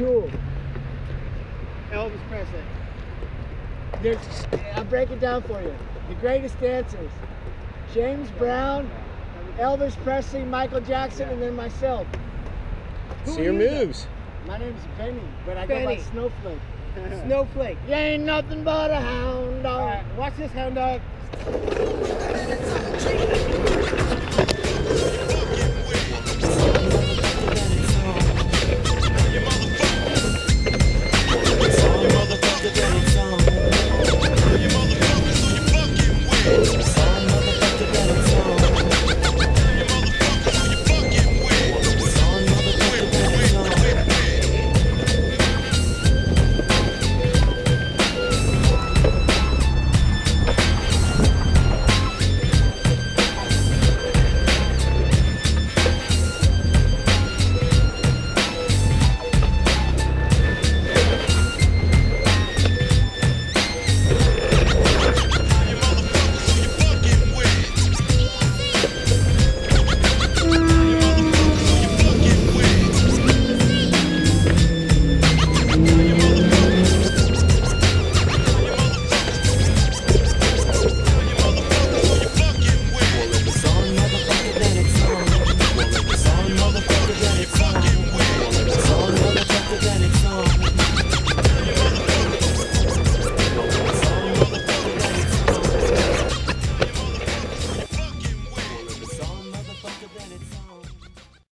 Jewel. Elvis Presley. I'll break it down for you. The greatest dancers: James Brown, Elvis Presley, Michael Jackson, and then myself. See your moves. My name's Benny, but I go by Snowflake. Snowflake. You ain't nothing but a hound dog. All right, watch this, hound dog.